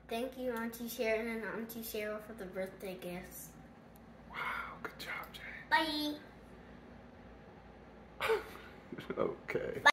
Thank you, Auntie Sharon and Auntie Cheryl, for the birthday gifts. Wow, good job, Jay. Bye. Okay.